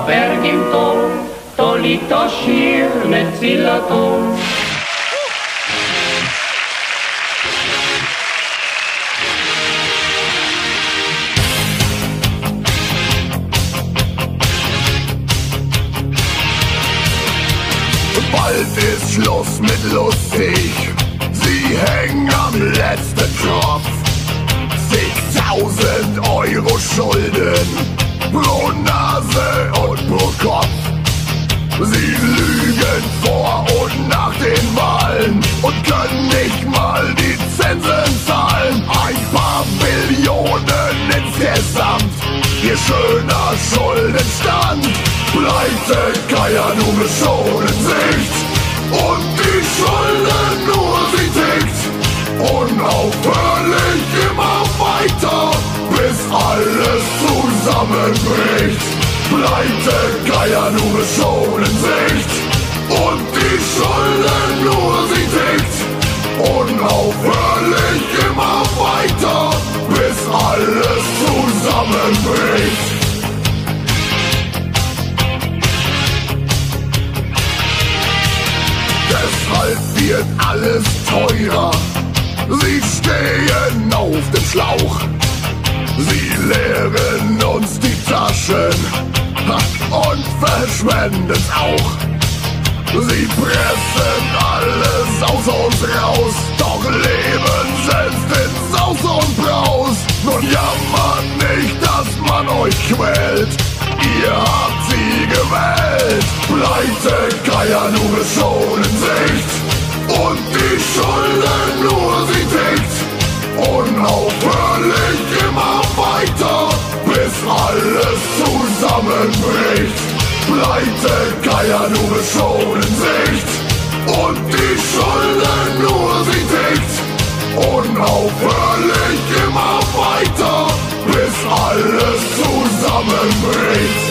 Berg im Tor, da liegt das Schier mit Zillerton. Bald ist Schluss mit lustig, sie hängen am letzten Tropf. Zigtausend Euro Schulden pro Nase und pro Kopf. Sie lügen vor und nach den Wahlen und können nicht mal die Zinsen zahlen. Ein paar Millionen insgesamt, ihr schöner Schuldenstand. Pleite, Geier, nur schon in Sicht und die Schulden nur sie tickt. Unaufhörlich immer weiter, bis alles zusammenbricht. Pleite, Geier, nur schon in Sicht und die Schulden nur sie tickt. Unaufhörlich immer weiter, bis alles zusammenbricht. Deshalb wird alles teurer, sie stehen auf dem Schlauch. Sie leeren uns die Taschen und verschwenden's auch. Sie pressen alles aus uns raus, doch Leben setzt in Saus und Braus. Nun jammert nicht, dass man euch quält, ihr habt sie gewählt. Pleite, Geier, nur schon in Sicht und die Schulden nur sie tickt. Unaufhörlich immer weiter, bis alles zusammenbricht. Pleite, Geier, nur schon in Sicht und die Schulden nur sie tickt. Unaufhörlich immer weiter, bis alles zusammenbricht.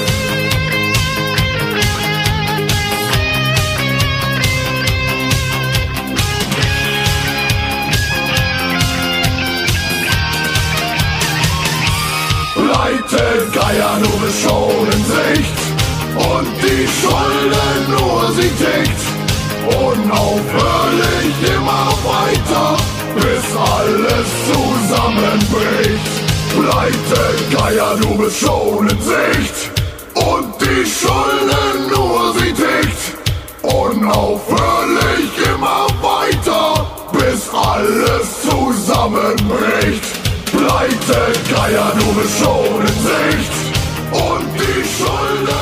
Pleite, Geier, nur schon in Sicht und die Schulden nur sie tickt. Unaufhörlich immer weiter, bis alles zusammenbricht. Pleite, Geier, du bist schon in Sicht und die Schulden nur sie tickt. Unaufhörlich immer weiter, bis alles zusammenbricht. Pleite, Geier, du bist schon in Sicht und die Schulden